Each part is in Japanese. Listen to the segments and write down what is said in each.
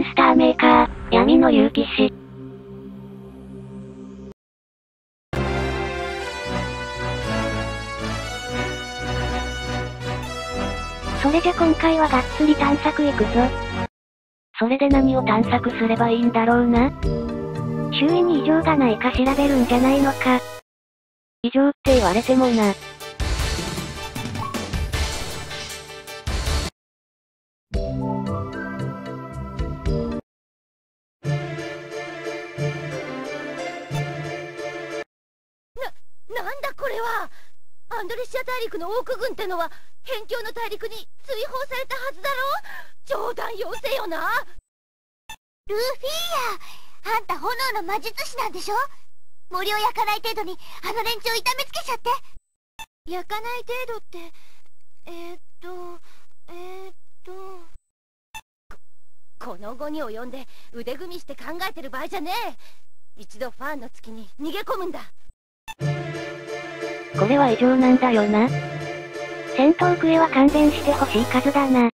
スターメーカー、闇の竜騎士。それじゃ今回はがっつり探索行くぞ。それで何を探索すればいいんだろうな。周囲に異常がないか調べるんじゃないのか。異常って言われてもな。 なんだこれは。アンドレシア大陸のオーク軍ってのは辺境の大陸に追放されたはずだろ。冗談よせよな。 ルフィや、あんた炎の魔術師なんでしょ。森を焼かない程度にあの連中を痛めつけちゃって。 焼かない程度ってこの後に及んで腕組みして考えてる場合じゃねえ。一度ファンの月に逃げ込むんだ。 これは異常なんだよな。戦闘クエは勘弁してほしい数だな。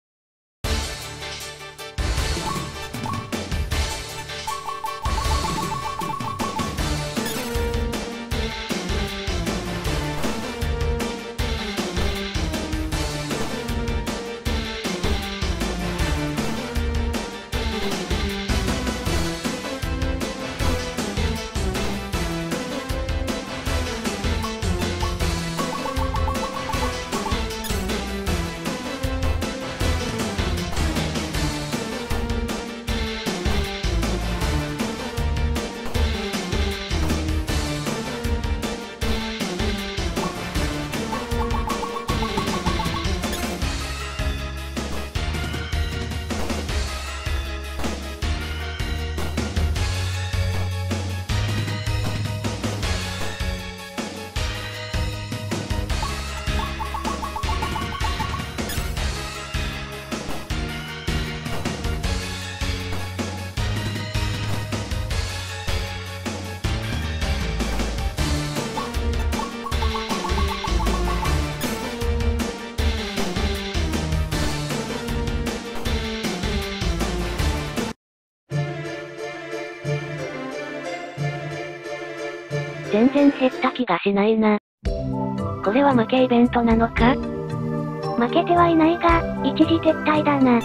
全然減った気がしないな。これは負けイベントなのか？ 負けてはいないが、一時撤退だな。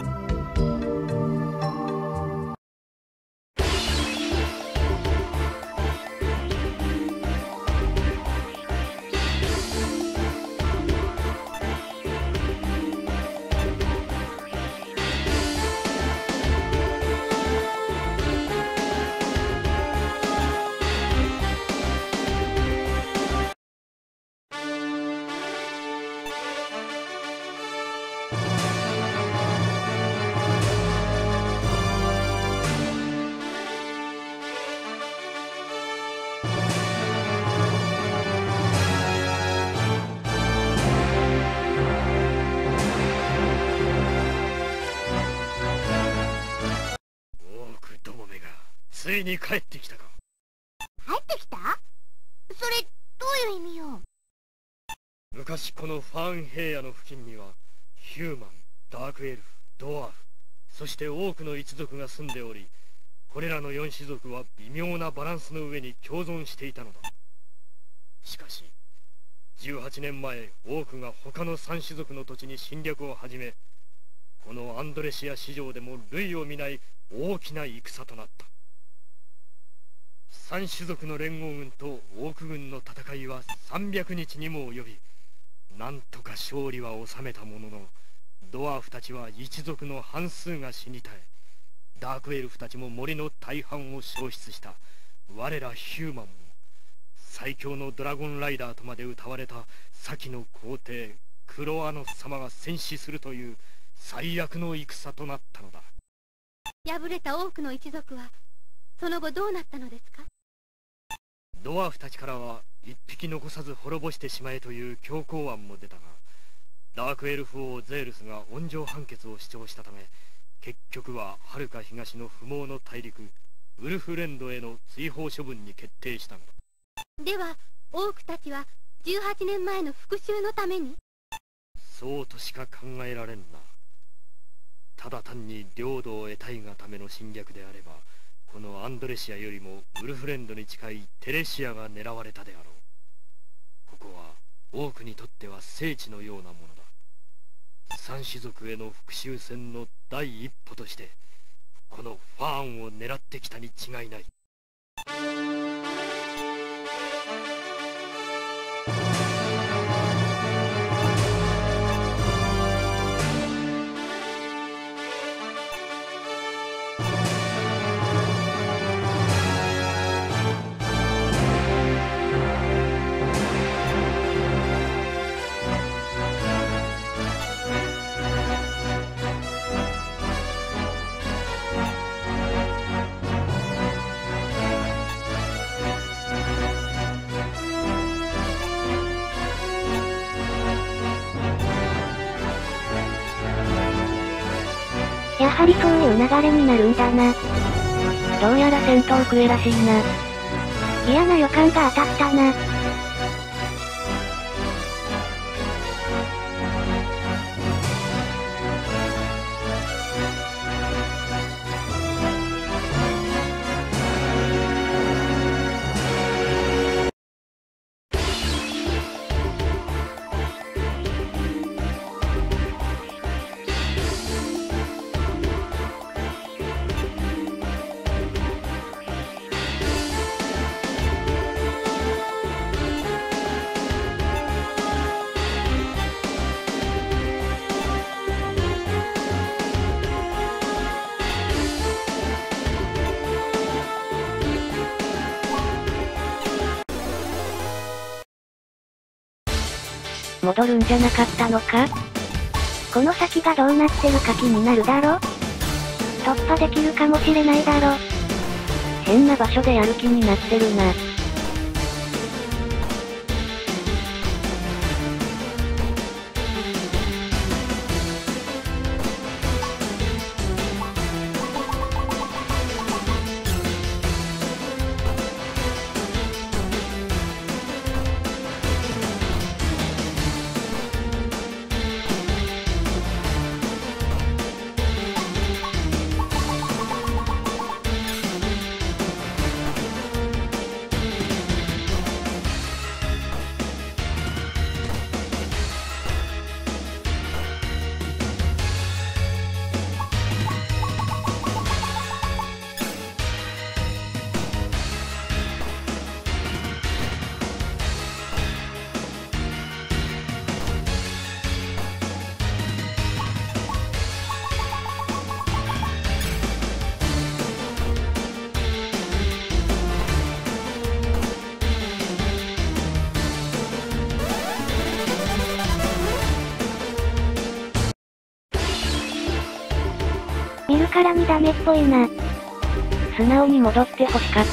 ついに帰ってきたか。 帰ってきた？それ、どういう意味よ。 昔このファーン平野の付近にはヒューマン、ダークエルフ、ドワーフ、そして多くの一族が住んでおり、これらの4種族は微妙なバランスの上に共存していたのだ。しかし18年前、オークが他の3種族の土地に侵略を始め、このアンドレシア史上でも類を見ない大きな戦となった。3種族の連合軍とオーク軍の戦いは300日にも及び、なんとか勝利は収めたものの、ドワーフたちは一族の半数が死に絶え、ダークエルフたちも森の大半を消失した。我らヒューマンも最強のドラゴンライダーとまで謳われた先の皇帝クロアノス様が戦死するという最悪の戦となったのだ。 敗れた多くの一族はその後どうなったのですか？ ドワーフたちからは一匹残さず滅ぼしてしまえという強硬案も出たが、ダークエルフ王ゼールスが温情判決を主張したため、結局は遥か東の不毛の大陸ウルフレンドへの追放処分に決定したのだ。 ではオークたちは18年前の復讐のために？ そうとしか考えられんな。 ただ単に領土を得たいがための侵略であれば、このアンドレシアよりもウルフレンドに近いテレシアが狙われたであろう。ここはオークにとっては聖地のようなものだ。三種族への復讐戦の第一歩として、このファーンを狙ってきたに違いない。 やはりそういう流れになるんだな。どうやら戦闘クエらしいな。嫌な予感が当たったな。戻るんじゃなかったのか？この先がどうなってるか気になるだろ？突破できるかもしれないだろ？変な場所でやる気になってるな。見るからにダメっぽいな。素直に戻って欲しかった。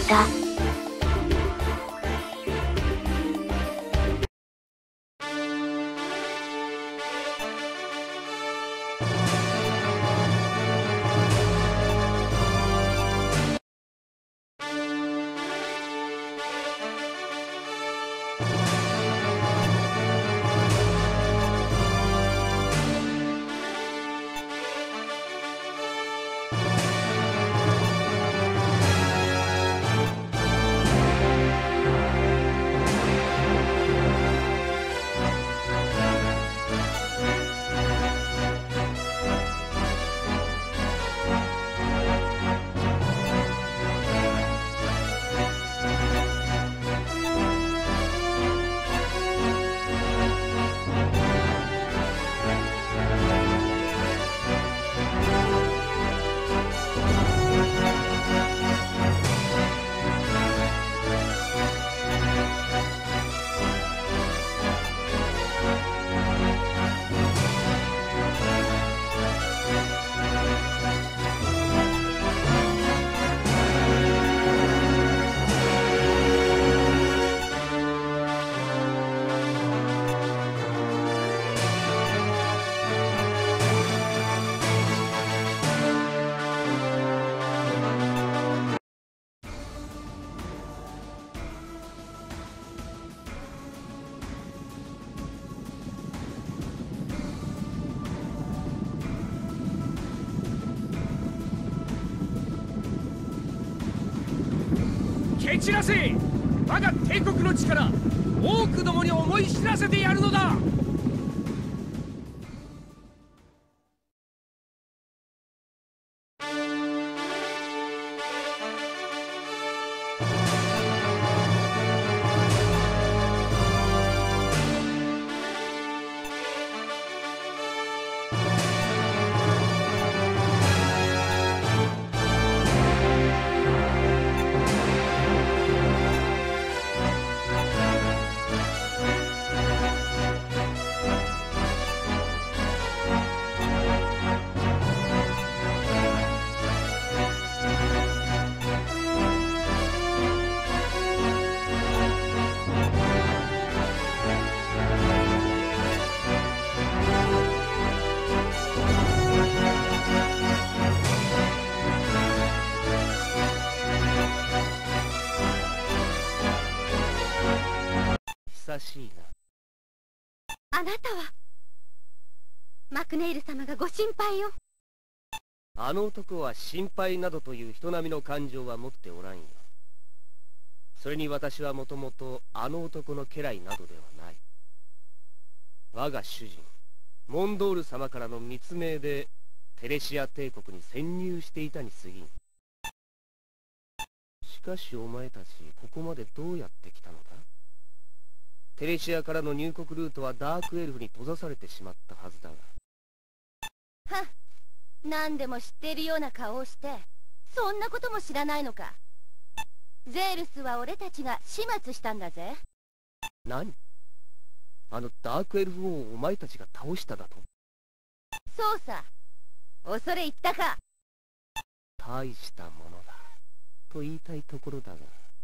蹴散らせ。我が帝国の力、多くどもに思い知らせてやるのだ。 久しいな。 あなたはマクネイル様がご心配を。 あの男は心配などという人並みの感情は持っておらんよ。それに私はもともとあの男の家来などではない。我が主人モンドール様からの密命でテレシア帝国に潜入していたに過ぎん。しかしお前たちここまでどうやって来たのだ。テレシアからの入国ルートはダークエルフに閉ざされてしまったはずだが。 はっ、何でも知っているような顔をして、そんなことも知らないのか。ゼールスは俺たちが始末したんだぜ。 何？あのダークエルフ王をお前たちが倒しただと？ そうさ。恐れ入ったか。 大したものだと言いたいところだが、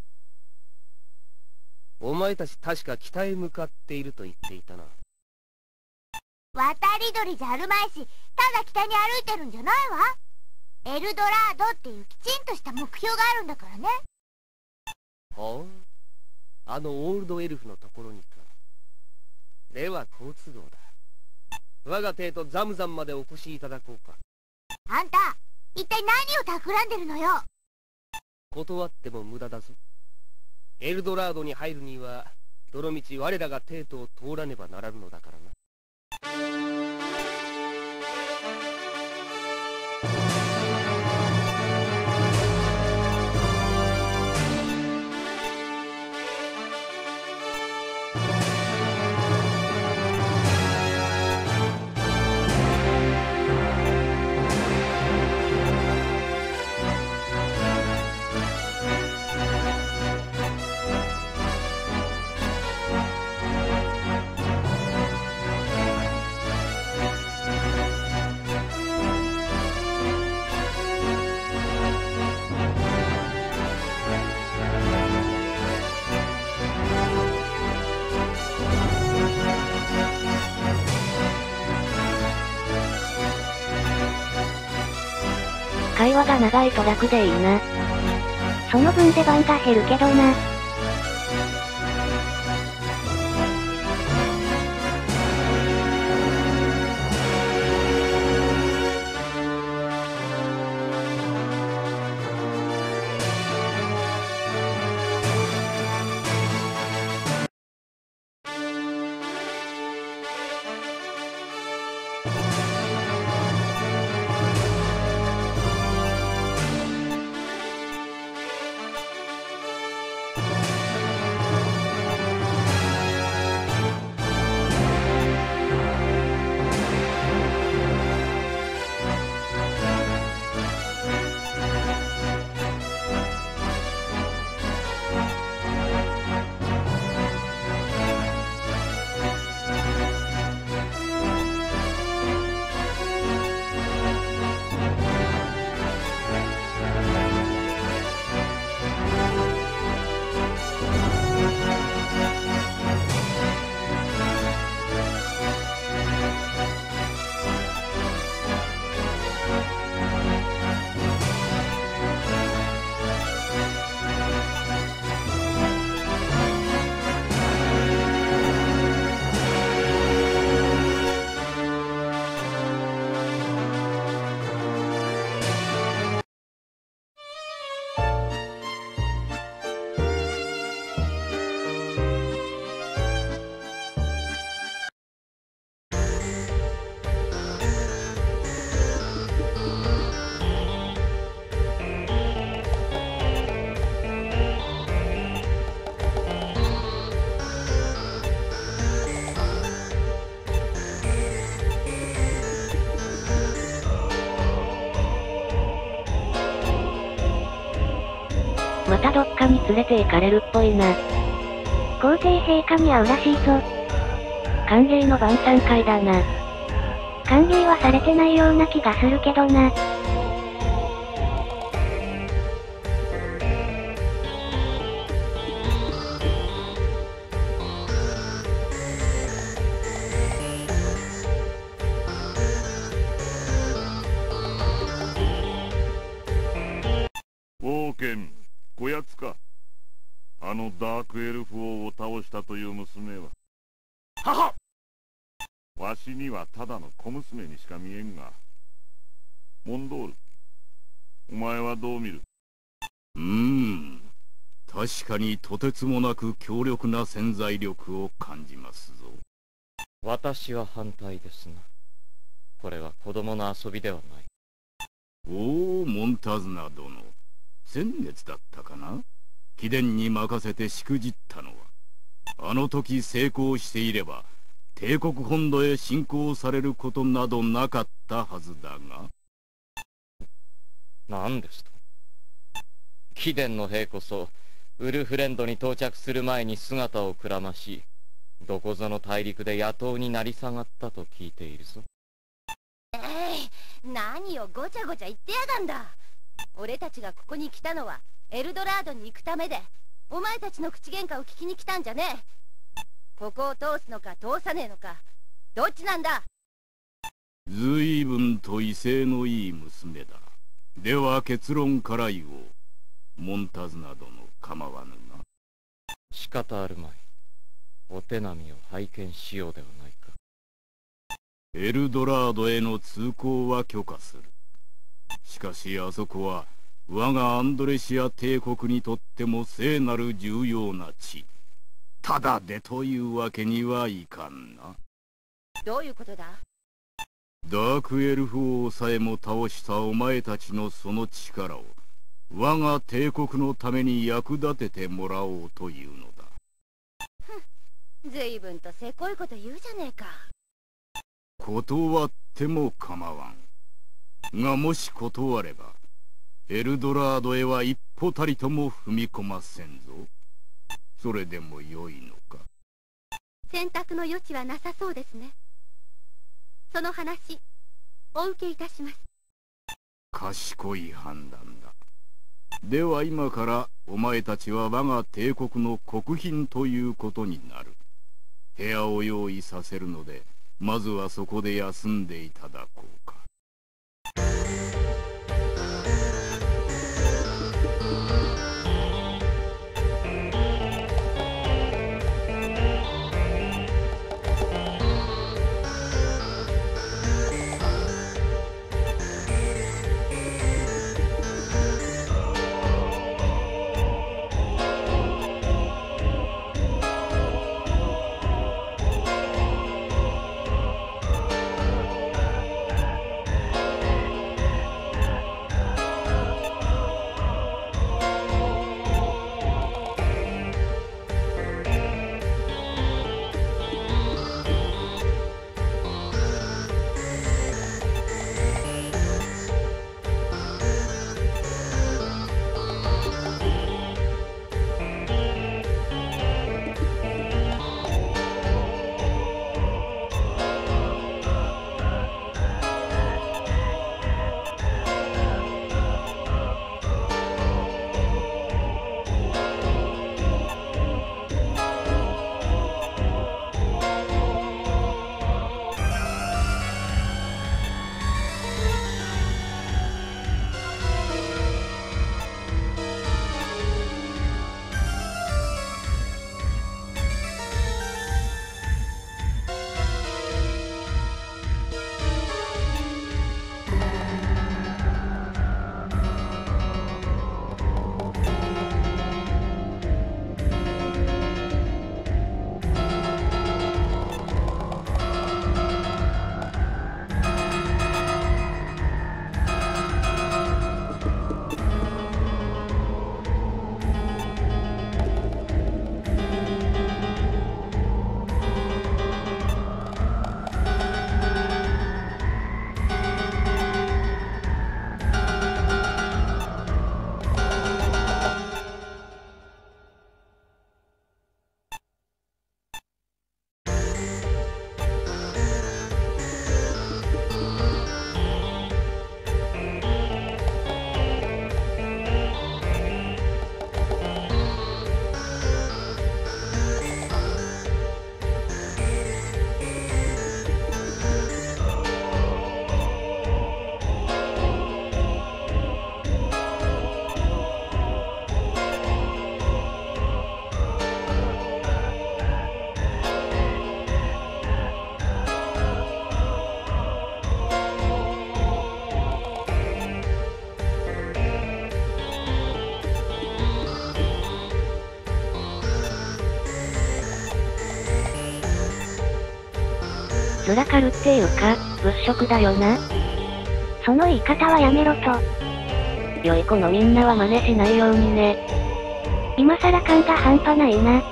お前たち確か北へ向かっていると言っていたな。 渡り鳥じゃあるまいし、ただ北に歩いてるんじゃないわ。エルドラードっていうきちんとした目標があるんだからね。 ほう、あのオールドエルフのところにか。では好都合だ。我が帝都ザムザンまでお越しいただこうか。 あんた、一体何を企んでるのよ。 断っても無駄だぞ。エルドラードに入るにはどのみち我らが帝都を通らねばならぬのだからな。 会話が長いと楽でいいな。その分出番が減るけどな。 またどっかに連れて行かれるっぽいな。皇帝陛下に会うらしいぞ。歓迎の晩餐会だな。歓迎はされてないような気がするけどな。 王権、こやつか。あのダークエルフ王を倒したという娘は。ははっ！わしにはただの小娘にしか見えんが。モンドール、お前はどう見る？ 確かにとてつもなく強力な潜在力を感じますぞ。 私は反対ですな。これは子供の遊びではない。 おお、モンタズナ殿。先月だったかな？貴殿に任せてしくじったのは。あの時成功していれば、帝国本土へ侵攻されることなどなかったはずだが。 何ですと？貴殿の兵こそ、ウルフレンドに到着する前に姿をくらまし、どこぞの大陸で野党になり下がったと聞いているぞ。 何をごちゃごちゃ言ってやがんだ。俺たちがここに来たのはエルドラードに行くためで、お前たちの口喧嘩を聞きに来たんじゃねえ。ここを通すのか通さねえのか、どっちなんだ？ 随分と威勢のいい娘だ。では結論から言おう。モンタズナ殿、構わぬな。 仕方あるまい。お手並みを拝見しようではないか。 エルドラードへの通行は許可する。しかしあそこは我がアンドレシア帝国にとっても聖なる重要な地。ただでというわけにはいかんな。 どういうことだ？ ダークエルフ王さえも倒したお前たちのその力を我が帝国のために役立ててもらおうというのだ。 ずいぶんとせこいこと言うじゃねえか。 断っても構わん。がもし断ればエルドラードへは一歩たりとも踏み込ませんぞ。それでもよいのか？ 選択の余地はなさそうですね。その話お受けいたします。 賢い判断だ。では今からお前たちは我が帝国の国賓ということになる。部屋を用意させるので、まずはそこで休んでいただこうか。 面かるっていうか、物色だよな。その言い方はやめろと。良い子のみんなは真似しないようにね。今更感が半端ないな。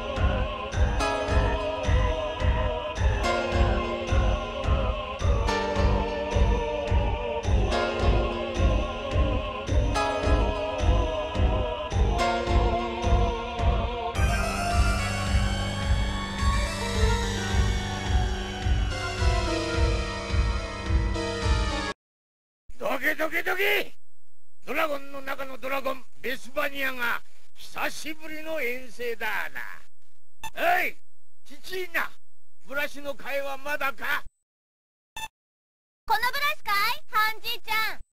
どけどけどけ！ドラゴンの中のドラゴン、ベスバニアが久しぶりの遠征だな。おい、父いな、ブラシの替えはまだか？ このブラシかい、ハンじいちゃん。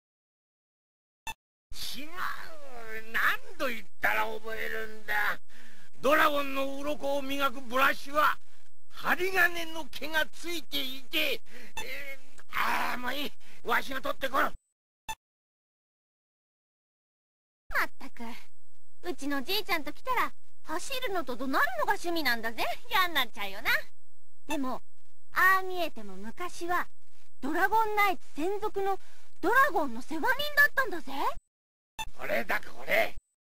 違う、何度言ったら覚えるんだ。ドラゴンの鱗を磨くブラシは針金の毛がついていて、もういい、わしが取ってこる。 まったく、うちのじいちゃんと来たら走るのと怒鳴るのが趣味なんだぜ。嫌になっちゃうよな。でもああ見えても昔はドラゴンナイツ専属のドラゴンの世話人だったんだぜ。 これだこれ。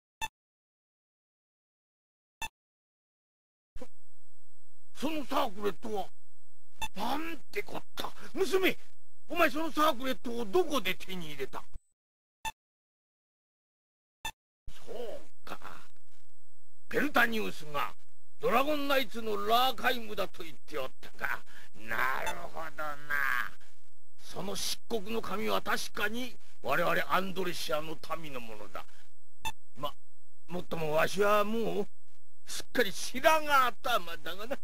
そのサークレットはなんてこった。娘、お前そのサークレットをどこで手に入れた？そうか、ペルタニウスがドラゴンナイツのラーカイムだと言っておったか。なるほどな。その漆黒の髪は確かに我々アンドレシアの民のものだ。もっともわしはもうすっかり白髪頭だがな。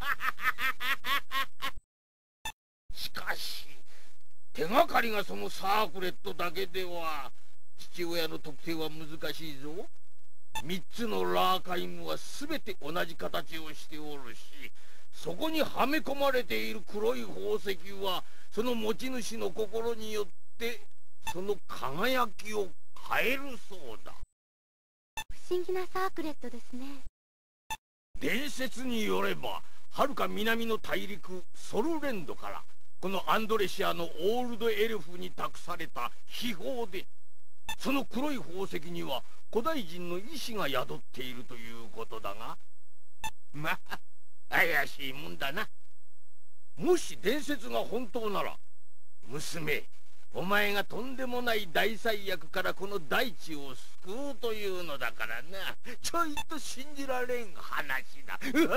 しかし手がかりがそのサークレットだけでは父親の特定は難しいぞ。3つのラーカイムは全て同じ形をしておるし、そこにはめ込まれている黒い宝石はその持ち主の心によってその輝きを変えるそうだ。 不思議なサークレットですね。 伝説によればはるか南の大陸ソルレンドからこのアンドレシアのオールドエルフに託された秘宝で、その黒い宝石には古代人の意志が宿っているということだが、まあ怪しいもんだな。もし伝説が本当なら、娘、お前がとんでもない大災厄からこの大地を救うというのだからな。ちょいと信じられん話だ。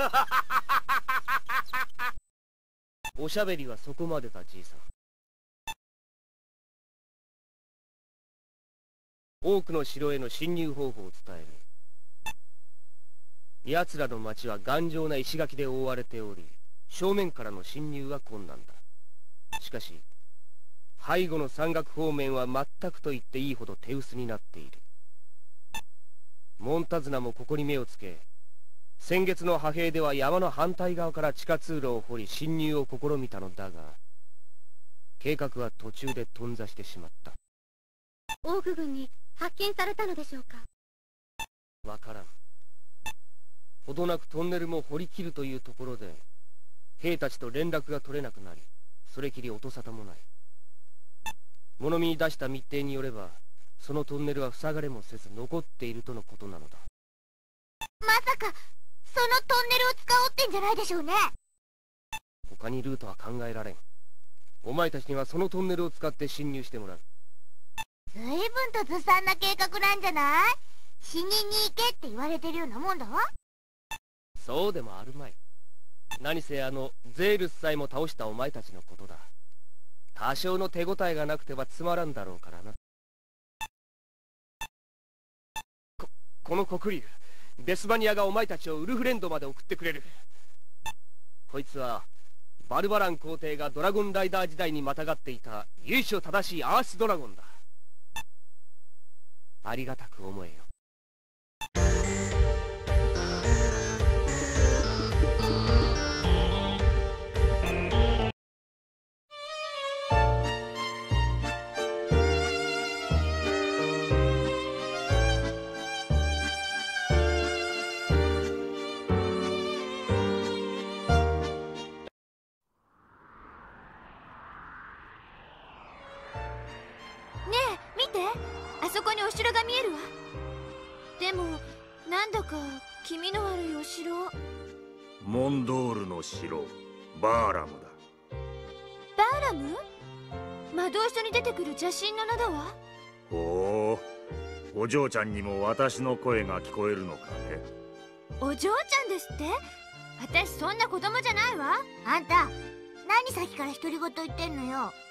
おしゃべりはそこまでだ、じいさん。多くの城への侵入方法を伝える。奴らの町は頑丈な石垣で覆われており、正面からの侵入は困難だ。しかし背後の山岳方面は全くと言っていいほど手薄になっている。モンタズナもここに目をつけ、先月の派兵では山の反対側から地下通路を掘り侵入を試みたのだが、計画は途中で頓挫してしまった。 オーク軍に発見されたのでしょうか？ わからん。ほどなくトンネルも掘り切るというところで兵たちと連絡が取れなくなり、それきり音沙汰もない。物見に出した密偵によれば、そのトンネルは塞がれもせず残っているとのことなのだ。 まさかそのトンネルを使おうってんじゃないでしょうね。 他にルートは考えられん。お前たちにはそのトンネルを使って侵入してもらう。 随分とずさんな計画なんじゃない？死にに行けって言われてるようなもんだわ。 そうでもあるまい。何せゼールスさえも倒したお前たちのことだ。多少の手応えがなくてはつまらんだろうからな。この黒竜ベスバニアがお前たちをウルフレンドまで送ってくれる。こいつはバルバラン皇帝がドラゴンライダー時代にまたがっていた由緒正しいアースドラゴンだ。ありがたく思えよ。 そこにお城が見えるわ。でもなんだか気味の悪いお城。 モンドールの城、バーラムだ。 バーラム？魔導書に出てくる邪神の名だわ。 ほう、お嬢ちゃんにも私の声が聞こえるのかね。 お嬢ちゃんですって？私そんな子供じゃないわ。あんた何さっきから独り言言ってんのよ。わかった、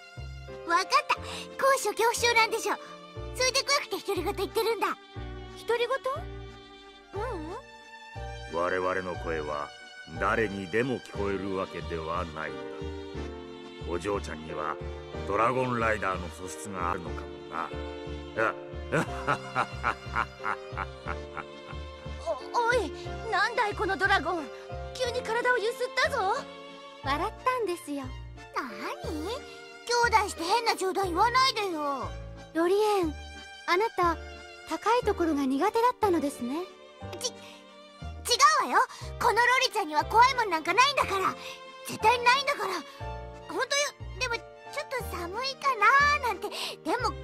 高所恐怖症なんでしょ。それで怖くて独り言言ってるんだ。独り言？ううん。 我々の声は誰にでも聞こえるわけではないんだ。お嬢ちゃんにはドラゴンライダーの素質があるのかもな。 おい、なんだいこのドラゴン、急に体をゆすったぞ。 笑ったんですよ。 なに？ 兄弟して変な冗談言わないでよ。ロリエン、あなた高いところが苦手だったのですね。違うわよ。このロリちゃんには怖いもんなんかないんだから。絶対ないんだから。本当よ。でもちょっと寒いかなーなんて。でも